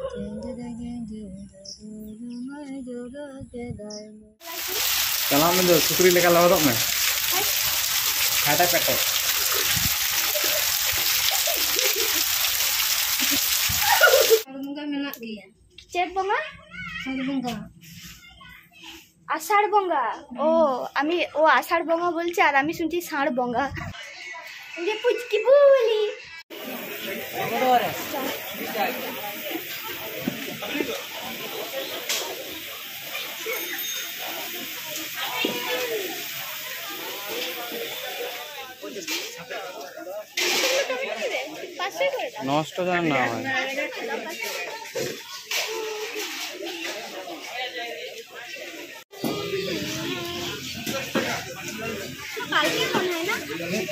Kalau menurut sutri lekal lorok mah, ada petok. Bunga menak dia. Cek bunga? Bunga. আষাঢ় বঙ্গা ও আমি ও আষাঢ় বঙ্গা বলছে আর আমি শুনছি ষাঁড় বঙ্গা যে পুচকি বলি নষ্ট যেন না হয়। কালকে ফোন হয় না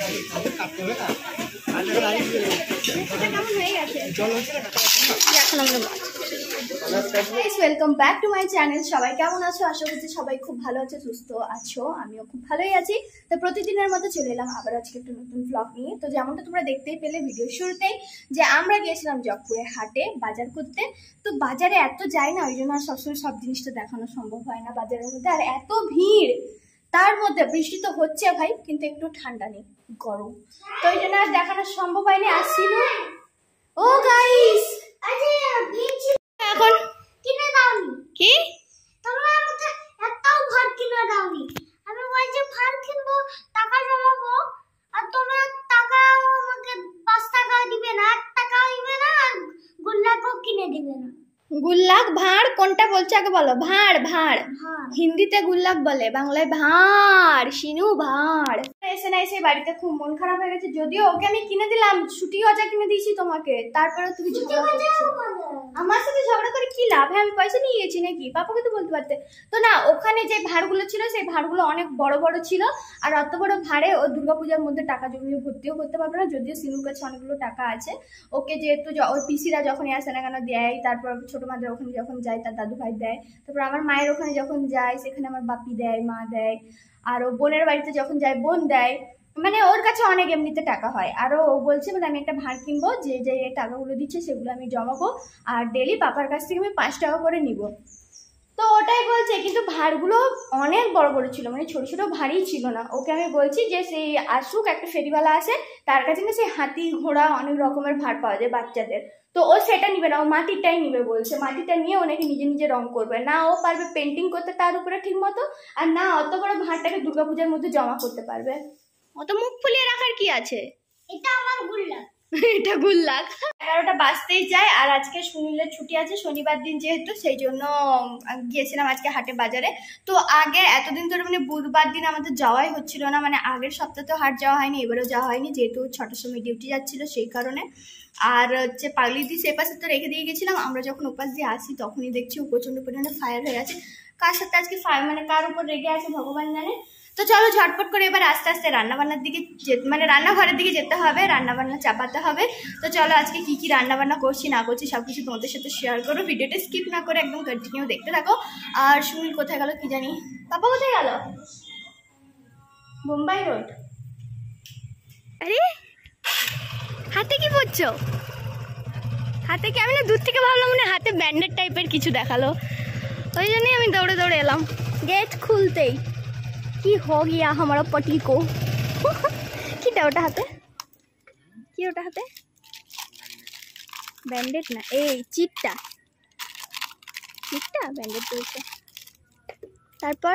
কেমন হয়ে গেছে এখন আমরা welcome back to my channel. সবাই কেমন আছো? আশা করছি সবাই খুব ভালো আছে, সুস্থ আছো। আমিও খুব ভালোই আছি। তো প্রতিদিনের মতো চলে এলাম আবার আজকে একটা নতুন ব্লগ নিয়ে। তো যেমনটা তোমরা দেখতেই পেলে ভিডিও শুরুতেই যে আমরা গিয়েছিলাম জগপুরের হাটে বাজার করতে। তো বাজারে এত যাই না, ওই জন্য আর সবসময় সব জিনিসটা দেখানো সম্ভব হয় না বাজারের মধ্যে। আর এত ভিড়, তার মধ্যে বৃষ্টি তো হচ্ছে ভাই, কিন্তু একটু ঠান্ডা নেই, গরম। তো ওই জন্য আর দেখানো সম্ভব হয়নি। আসছিল ও গাইস এখন কিনে দাওনি কি তোমরা আমাকে একটাও ভাত কিনে দাওনি। আমি বলছি ভাত কিনবো, টাকা জমাবো, আর তোমরা টাকা আমাকে 5 টাকা দিবে না, 1 টাকাও দিবে না, আর গুল্লাকও কিনে দিবে না। গুল্লাক ভাঁড় কোনটা বলছো আগে বলো? ভাঁড় ভাঁড় হিন্দিতে গুল্লাক বলে, বাংলায় ভাঁড়। শিনু ভাঁড় এসে না এসে বাড়িতে খুব মন খারাপ হয়ে গেছে। যদিও ওকে আমি কিনে দিলাম, ছুটি গজা কিনে দিয়েছি তোমাকে, তারপরে তুমি ঝগড়া করছো। আমার সাথে ঝগড়া করে কি লাভ? হ্যাঁ আমি পয়সা নিয়ে গেছি নাকি? পাপাকে তো বলতে পারতে। তো না, ওখানে যে ভাঁড়গুলো ছিল সেই ভাঁড়গুলো অনেক বড় বড় ছিল, আর অত বড় ভাঁড়ে ও দুর্গাপূজার মধ্যে টাকা জমিয়ে ভর্তিও করতে পারবে না। যদিও সিনুর কাছে অনেকগুলো টাকা আছে, ওকে যেহেতু ওর পিসিরা যখনই আসে না কেন দেয়, তারপর ছোট মাদের ওখানে যখন যায় তার দাদু ভাই দেয়, তারপর আমার মায়ের ওখানে যখন যায় সেখানে আমার বাপি দেয়, মা দেয়, আর ও বোনের বাড়িতে যখন যায় বোন দেয়। মানে ওর কাছে অনেক এমনিতে টাকা হয়। আরও ও বলছে মানে আমি একটা ভাঁড় কিনবো, যে যে টাকাগুলো দিচ্ছে সেগুলো আমি জমাবো, আর ডেলি পাপার কাছ থেকে আমি 5 টাকা করে নিব। তো ওটাই বলছে, কিন্তু ভাঁড়গুলো অনেক বড় বড় ছিল, মানে ছোট ছোট ভারী ছিল না। ওকে আমি বলছি যে সেই আসুক, একটা ফেরিওয়ালা আসে, তার কাছে না সেই হাতি ঘোড়া অনেক রকমের ভাঁড় পাওয়া যায় বাচ্চাদের। তো ও সেটা নিবে না, ও মাটিরটাই নিবে বলছে। মাটিটা নিয়ে ও নাকি নিজে নিজে রং করবে না, ও পারবে পেন্টিং করতে তার উপরে ঠিক মতো, আর না অত বড় ভাঁড়টাকে দুর্গাপূজার মধ্যে জমা করতে পারবে। অত মুখ ফুলিয়ে রাখার কি আছে? এটা আমার গুল্লাক। এটা গুল্লাক। 11টা বাজতেই যায়, আর আজকে সুনীলের ছুটি আছে শনিবার দিন যেহেতু, সেই জন্য গিয়েছিলাম আজকে হাটে বাজারে। তো আগে এতদিন ধরে মানে বুধবার দিন আমাদের যাওয়াই হচ্ছিল না, মানে আগের সপ্তাহে তো হাট যাওয়া হয়নি, এবারেও যাওয়া হয়নি, যেহেতু 6টার সময় ডিউটি যাচ্ছিল সেই কারণে। আর হচ্ছে পাগলি দি সে পাশে তো রেখে দিয়ে গেছিলাম, আমরা যখন ওপাশ দিয়ে আসি তখনই দেখছি ও প্রচন্ড পরিমাণে ফায়ার হয়ে আছে। কার সাথে আজকে ফায়ার, মানে কার উপর রেগে আছে ভগবান জানে। তো চলো ঝটপট করে এবার আস্তে আস্তে রান্নাবান্নার দিকে মানে রান্নাঘরের দিকে যেতে হবে, রান্নাবান্না চাপাতে হবে। তো চলো আজকে কি কি রান্নাবান্না করছি না করছি সবকিছু তোমাদের সাথে শেয়ার করো। ভিডিওটা স্কিপ না করে একদম কন্টিনিউ দেখতে থাকো। আর সুনীল কোথায় গেল কি জানি, পাপা কোথায় গেল? বোম্বাই রোড। আরে হাতে কি পড়ছো? হাতে কি? আমি না দূর থেকে ভাবলাম মানে হাতে ব্যান্ডেড টাইপের কিছু দেখালো, ওই জন্যই আমি দৌড়ে দৌড়ে এলাম। গেট খুলতেই কি हो गया हमारा पति को। কিটা ওটা হাতে? কি ওটা হাতে? ব্যান্ডেড না, এই চিটটা চিটটা ব্যান্ডেড করেছে। তারপর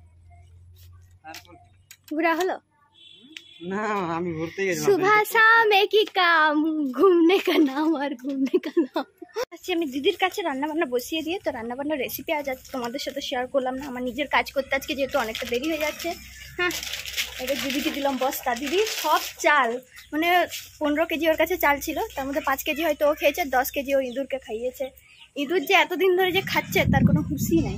ঘোরা হলো না, আমি ঘুরতে গেছিলাম। सुबह शाम एक ही काम, घूमने का नाम और घूमने का नाम। আচ্ছা আমি দিদির কাছে রান্নাবান্না বসিয়ে দিয়ে, তো রান্নাবান্নার রেসিপি আজ তোমাদের সাথে শেয়ার করলাম না, আমার নিজের কাজ করতে আজকে যেহেতু অনেকটা দেরি হয়ে যাচ্ছে। হ্যাঁ এবার দিদিকে দিলাম বস্তা। দিদি সব চাল মানে 15 কেজি ওর কাছে চাল ছিল, তার মধ্যে 5 কেজি হয়তো ও খেয়েছে, 10 কেজি ও ইঁদুরকে খাইয়েছে। ইঁদুর যে এতদিন ধরে যে খাচ্ছে তার কোনো হুঁশই নাই।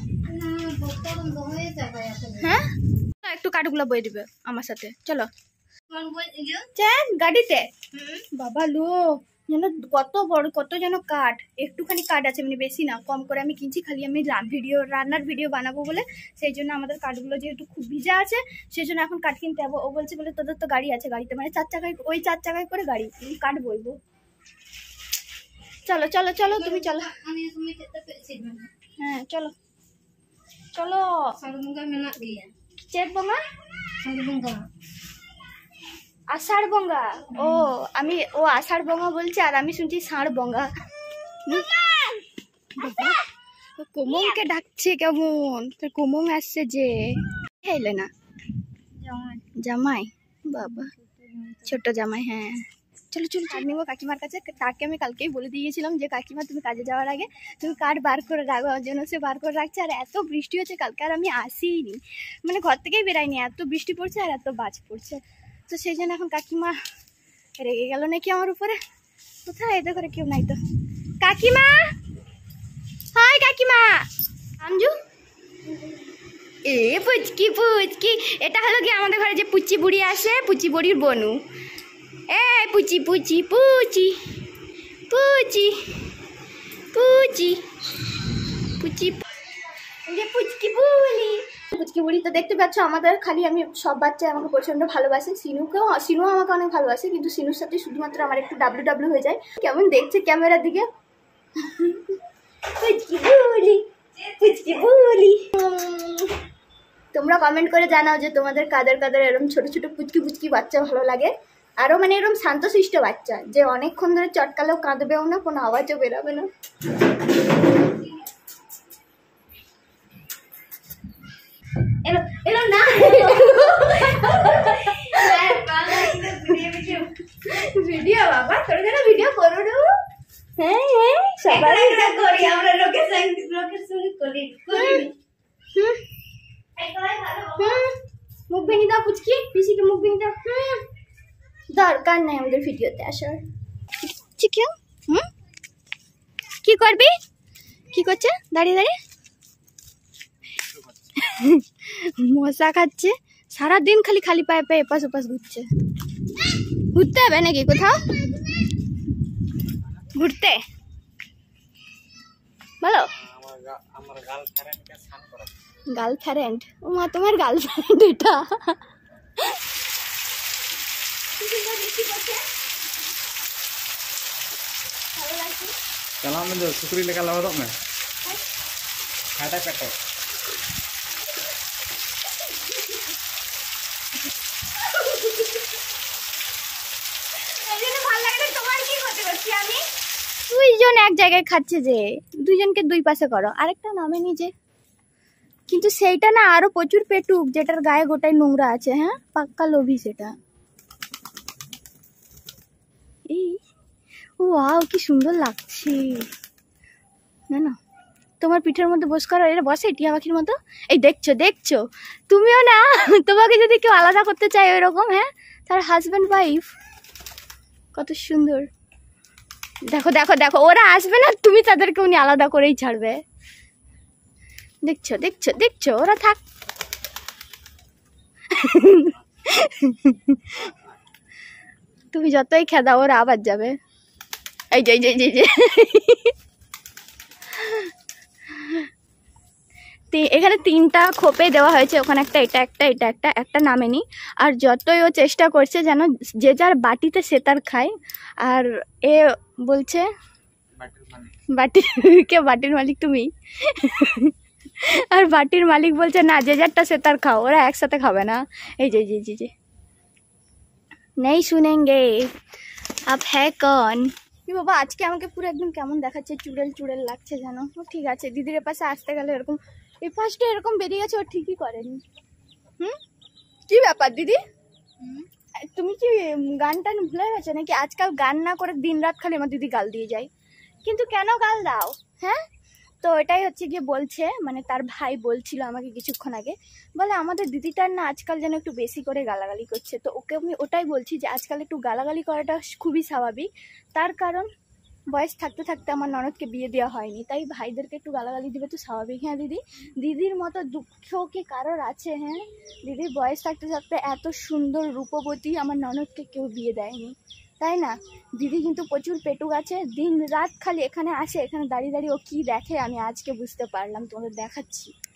হ্যাঁ একটু কাঠগুলো বয়ে দিবে আমার সাথে, চলো গাড়িতে। বাবা লো যেন কত বড়, কত যেন কাঠ, একটুখানি কাঠ আছে, মানে বেশি না, কম করে আমি কিনছি। খালি আমি রান্নার ভিডিও বানাবো বলে, সেই জন্য আমাদের কাঠগুলো যেহেতু খুব ভিজা আছে সেই জন্য এখন কাঠ কিনতে যাবো। ও বলছে বলে তোদের তো গাড়ি আছে, গাড়িতে মানে 4 চাকায়, ওই 4 চাকায় করে গাড়ি, কাঠ বইবো। চলো চলো চলো তুমি চলো। হ্যাঁ চলো চলো। চেত বঙ্গা আষাঢ় বঙ্গা। ও আমি ও আষাঢ় বঙ্গা বলছে আর আমি শুনছি ষাঁড় বঙ্গা। কোমলকে ডাকছে কেমন, তোর কোমল আসছে যে এলে না জামাই বাবা ছোট জামাই। হ্যাঁ চলো চলো কাট নেবো কাকিমার কাছে। তাকে আমি কালকেই বলে দিয়েছিলাম যে কাকিমা তুমি কাজে যাওয়ার আগে তুমি কাঠ বার করে রাখো, আমার জন্য সে বার করে রাখছে। আর এত বৃষ্টি হচ্ছে কালকে আর আমি আসিনি, মানে ঘর থেকেই বেরাইনি, এত বৃষ্টি পড়ছে আর এত বাজ পড়ছে। তো সেই জন্য এখন কাকিমা রেগে গেল নাকি আমার উপরে। কোথায় এতে করে কেউ নাই তো। কাকিমা হাই কাকিমা আমজু। এ পুচকি পুচকি, এটা হলো কি আমাদের ঘরে যে পুচি বুড়ি আসে, পুচি বুড়ির বনু। এ পুচি পুচি পুচি পুচি পুচি পুচি যে পুচকি বুড়ি। পুচকি বুড়ি তো দেখতে পাচ্ছ আমাদের খালি আমি সব বাচ্চা আমাকে প্রচন্ড ভালোবাসে। সিনুকেও, সিনুও আমাকে অনেক ভালোবাসে, কিন্তু সিনুর সাথে শুধুমাত্র আমার একটু ডাব্লিউ হয়ে যায়। কেমন দেখছে ক্যামেরার দিকে। পুচকি বুড়ি পুচকি বুড়ি। তোমরা কমেন্ট করে জানাও যে তোমাদের কাদের কাদের এরকম ছোট ছোট পুচকি পুচকি বাচ্চা ভালো লাগে। আরো মানে এরকম শান্তশিষ্ট বাচ্চা যে অনেকক্ষণ ধরে চটকালেও কাঁদবেও না, কোনো আওয়াজও বেরোবে না। এলো এলো না ভিডিও বাবা তোর জন্য ভিডিও করো না। হ্যাঁ হ্যাঁ সবাই করি আমরা লোকের সঙ্গে করি। মুখ ভেঙে দাও পুচকি, পিসিকে মুখ ভেঙে দাও। দরকার নাই আমাদের ভিডিওতে আসার। কেউ কি করবি, কি করছে দাঁড়িয়ে দাঁড়িয়ে? মশা খাচ্ছে সারাদিন, খালি খালি পায়ে পায়ে এপাশ ওপাশ ঘুরছে। ঘুরতে হবে নাকি কোথাও ঘুরতে বলো? গার্লফ্রেন্ড? ও মা তোমার গার্লফ্রেন্ড এটা? Kalau ame sukri le kalau dok me. Kata kata. দুইজন এক জায়গায় খাচ্ছে যে, দুইজনকে দুই পাশে করো, আরেকটা নামে নিজে। কিন্তু সেইটা না আরো প্রচুর পেটুক, যেটার গায়ে গোটাই নোংরা আছে। হ্যাঁ পাক্কা লোভী সেটা। এই ওয়াও কি সুন্দর লাগছে না? তোমার পিঠের মধ্যে বস করো, এরা বসে টিয়া পাখির মতো। এই দেখছো দেখছো তুমিও না, তোমাকে যদি কেউ আলাদা করতে চায় ওই রকম, হ্যাঁ তার হাজব্যান্ড ওয়াইফ কত সুন্দর। দেখো দেখো দেখো ওরা আসবে না, তুমি তাদেরকে উনি আলাদা করেই ছাড়বে। দেখছো দেখছো দেখছো ওরা থাক। তুমি যতই খেদা ওরা আবার যাবে। এই যে এখানে তিনটা খোপে দেওয়া হয়েছে, ওখানে একটা, এটা একটা, এটা একটা, একটা নামেনি। আর যতই ও চেষ্টা করছে যেন যে যার বাটিতে সে তার খায়। আর এ বলছে বাটির মালিক তুমি। আর বাটির মালিক বলছে না যে যারটা সে তার খাও, ওরা একসাথে খাবে না। এই যে নেই শুনেঙ্গে আপ হ্যাঁ কন। বাবা আজকে আমাকে পুরো একদম কেমন দেখাচ্ছে, চুড়েল চুড়েল লাগছে যেন। ঠিক আছে দিদির পাশে আসতে গেলে এরকম এই ফার্স্টে এরকম বেরিয়ে গেছে, ও ঠিকই করেনি। কি ব্যাপার দিদি, তুমি কি গান টান ভুলে গেছো নাকি? আজকাল গান না করে দিন রাত খালি আমার দিদি গাল দিয়ে যায়। কিন্তু কেন গাল দাও? হ্যাঁ তো এটাই হচ্ছে গিয়ে বলছে, মানে তার ভাই বলছিল আমাকে কিছুক্ষণ আগে, বলে আমাদের দিদিটার না আজকাল যেন একটু বেশি করে গালাগালি করছে। তো ওকে আমি ওটাই বলছি যে আজকাল একটু গালাগালি করাটা খুবই স্বাভাবিক। তার কারণ বয়স থাকতে থাকতে আমার ননদকে বিয়ে দেওয়া হয়নি, তাই ভাইদেরকে একটু গালাগালি দিবে তো স্বাভাবিক। হ্যাঁ দিদি, দিদির মতো দুঃখ কি কারোর আছে? হ্যাঁ দিদির বয়স থাকতে থাকতে এত সুন্দর রূপবতী আমার ননদকে কেউ বিয়ে দেয়নি, তাই না? দিদি কিন্তু প্রচুর পেটুক আছে, দিন রাত খালি এখানে আসে, এখানে দাঁড়িয়ে দাঁড়িয়ে ও কি দেখে আমি আজকে বুঝতে পারলাম, তোমাদের দেখাচ্ছি।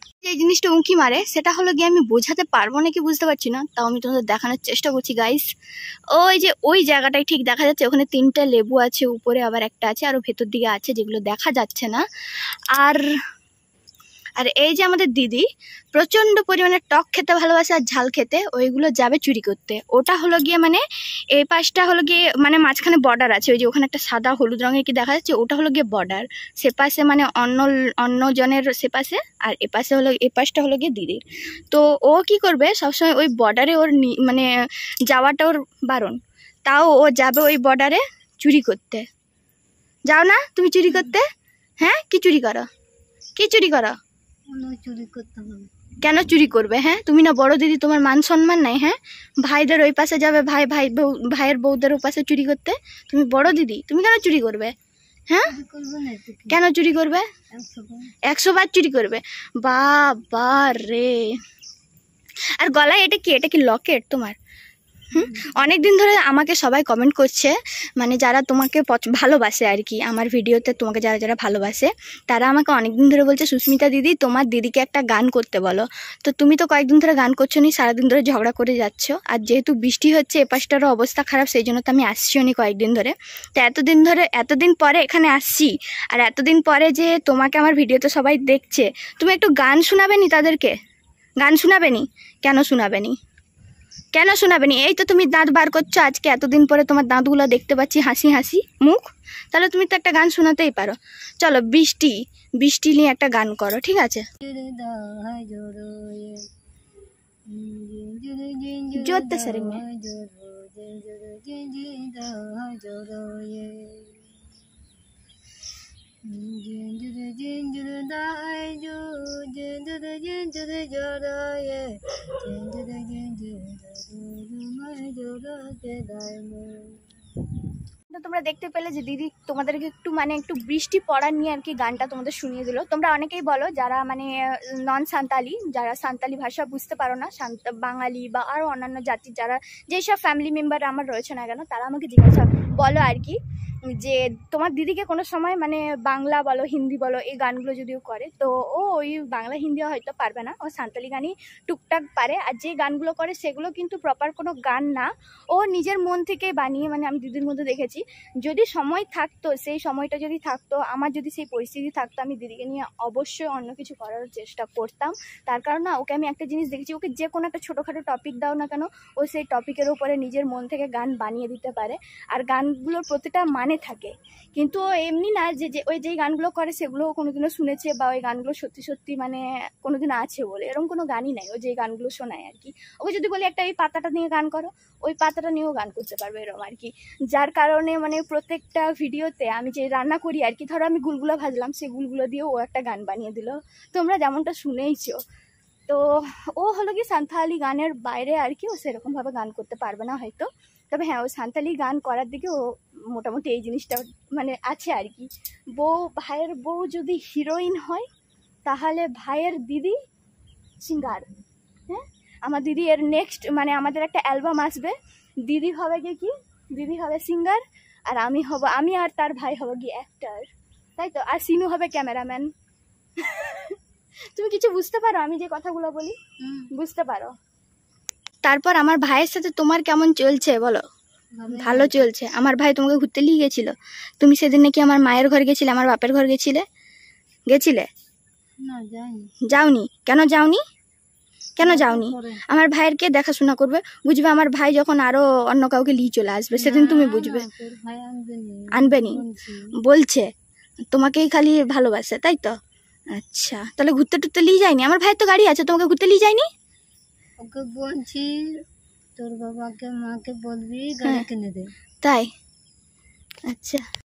যে জিনিসটা উঁকি মারে সেটা হলো গিয়ে আমি বোঝাতে পারবো নাকি বুঝতে পারছি না, তাও আমি তোমাদের দেখানোর চেষ্টা করছি গাইস। ওই যে ওই জায়গাটাই ঠিক দেখা যাচ্ছে, ওখানে 3টা লেবু আছে, উপরে আবার একটা আছে, আরও ভেতর দিকে আছে যেগুলো দেখা যাচ্ছে না। আর আর এই যে আমাদের দিদি প্রচণ্ড পরিমাণে টক খেতে ভালোবাসে আর ঝাল খেতে, ওইগুলো যাবে চুরি করতে। ওটা হলো গিয়ে মানে এই পাশটা হলো গিয়ে মানে মাঝখানে বর্ডার আছে, ওই যে ওখানে একটা সাদা হলুদ রঙের কি দেখা যাচ্ছে, ওটা হলো গিয়ে বর্ডার। সে পাশে মানে অন্য জনের সে পাশে, আর এ পাশে হলো এই পাশটা হলো গিয়ে দিদির। তো ও কি করবে সবসময় ওই বর্ডারে ওর মানে যাওয়াটা ওর বারণ, তাও ও যাবে ওই বর্ডারে চুরি করতে। যাও না তুমি চুরি করতে? হ্যাঁ কি চুরি করো? কি চুরি করো? চুরি করতে হবে। কেন চুরি করবে? হ্যাঁ তুমি না বড় দিদি, তোমার মান সম্মান নাই? হ্যাঁ ভাইদের ওই পাশে যাবে, ভাইয়ের বউদের ওই পাশে চুরি করতে, তুমি বড় দিদি, তুমি কেন চুরি করবে? হ্যাঁ কেন চুরি করবে? 100 বার চুরি করবে? বাবা রে। আর গলায় এটা কি? এটা কি লকেট তোমার? অনেক দিন ধরে আমাকে সবাই কমেন্ট করছে, মানে যারা তোমাকে ভালোবাসে আর কি, আমার ভিডিওতে তোমাকে যারা যারা ভালোবাসে তারা আমাকে অনেক দিন ধরে বলছে সুস্মিতা দিদি তোমার দিদিকে একটা গান করতে বলো। তো তুমি তো কয়েকদিন ধরে গান করছো নি, সারাদিন ধরে ঝগড়া করে যাচ্ছ, আর যেহেতু বৃষ্টি হচ্ছে এপাশটারও অবস্থা খারাপ, সেই জন্য তো আমি আসছিও নি কয়েকদিন ধরে। তো এতদিন পরে এখানে আসছি, আর এতদিন পরে যে তোমাকে আমার ভিডিওতে সবাই দেখছে, তুমি একটু গান শোনাবে নি তাদেরকে? গান শোনাবে নি? কেন শোনাবে নি? কেন শোনাবে নি? এই তো তুমি দাঁত বার করছো আজকে, এতদিন পরে তোমার দাঁতগুলো দেখতে পাচ্ছি হাসি হাসি মুখ, তাহলে তুমি তো একটা গান শোনাতেই পারো। চলো বৃষ্টি নিয়ে একটা গান করো, ঠিক আছে? জোরতে সরে মে তোমরা দেখতে পেলে যে দিদি তোমাদেরকে একটু বৃষ্টি পড়া নিয়ে আর কি গানটা তোমাদের শুনিয়ে দিল। তোমরা অনেকেই বলো যারা মানে নন সান্তালি, যারা সান্তালি ভাষা বুঝতে পারো না, বাঙালি বা আরও অন্যান্য জাতির যারা যেসব ফ্যামিলি মেম্বার আমার রয়েছে না কেন, তারা আমাকে জিজ্ঞাসা বলো আর কি যে তোমার দিদিকে কোনো সময় মানে বাংলা বলো হিন্দি বলো এই গানগুলো যদিও করে, তো ও ওই বাংলা হিন্দি হয়তো পারবে না, ও সান্তালি গানই টুকটাক পারে। আর যে গানগুলো করে সেগুলো কিন্তু প্রপার কোনো গান না, ও নিজের মন থেকে বানিয়ে, মানে আমি দিদির মধ্যে দেখেছি যদি সময় থাকতো, সেই সময়টা যদি থাকতো, আমার যদি সেই পরিস্থিতি থাকতো, আমি দিদিকে নিয়ে অবশ্যই অন্য কিছু করার চেষ্টা করতাম। তার কারণ না, ওকে আমি একটা জিনিস দেখেছি, ওকে যে কোনো একটা ছোটোখাটো টপিক দাও না কেন, ও সেই টপিকের উপরে নিজের মন থেকে গান বানিয়ে দিতে পারে, আর গানগুলোর প্রতিটা মানে থাকে। কিন্তু ও এমনি না যে ওই যেই গানগুলো করে সেগুলোও কোনোদিনও শুনেছে বা ওই গানগুলো সত্যি সত্যি মানে কোনোদিন আছে বলে এরকম কোনো গানই নাই। ও যেই গানগুলো শোনায় আর কি, ওকে যদি বলি একটা এই পাতাটা নিয়ে গান করো, ওই পাতাটা নিয়েও গান করতে পারবে এরকম আর কি। যার কারণে মানে প্রত্যেকটা ভিডিওতে আমি যে রান্না করি আর কি, ধরো আমি গুলগুলো ভাজলাম, সেই গুলগুলো দিয়েও ও একটা গান বানিয়ে দিল, তোমরা যেমনটা শুনেইছো। তো ও হলো কি সান্তালি গানের বাইরে আর কি ও সেরকমভাবে গান করতে পারবে না হয়তো, তবে হ্যাঁ ও সান্তালি গান করার দিকে ও মোটামুটি এই জিনিসটা মানে আছে আর কি। ভাইয়ের বউ যদি হিরোইন হয় তাহলে ভাইয়ের দিদি সিঙ্গার। হ্যাঁ আমার দিদি এর নেক্সট মানে আমাদের একটা অ্যালবাম আসবে, দিদি হবে কি দিদি হবে সিঙ্গার, আর আমি আর তার ভাই হবে গিয়ে অ্যাক্টার, তাই তো, আর সিনু হবে ক্যামেরাম্যান। তুমি কিছু বুঝতে পারো আমি যে কথাগুলো বলি? বুঝতে পারো? তারপর আমার ভাইয়ের সাথে তোমার কেমন চলছে বলো? ভালো চলছে। আমার ভাই তোমাকে ঘুরতে নিয়ে গেছিল, তুমি সেদিন নাকি আমার মায়ের ঘর গেছিলে, আমার বাপের ঘর গেছিলে? না যাওনি? কেন যাওনি? আমার ভাইয়ের কে দেখাশোনা করবে? বুঝবে আমার ভাই যখন আরো অন্য কাউকে নিয়ে চলে আসবে সেদিন তুমি বুঝবে। আনবে নি বলছে, তোমাকেই খালি ভালোবাসে তাই তো? আচ্ছা তাহলে ঘুরতে টুরতে নিয়ে যায়নি? আমার ভাইয়ের তো গাড়ি আছে, তোমাকে ঘুরতে নিয়ে যায়নি? ওকে বলছি তোর বাবাকে মাকে বলবি গাড়ি কিনে দে। তাই? আচ্ছা।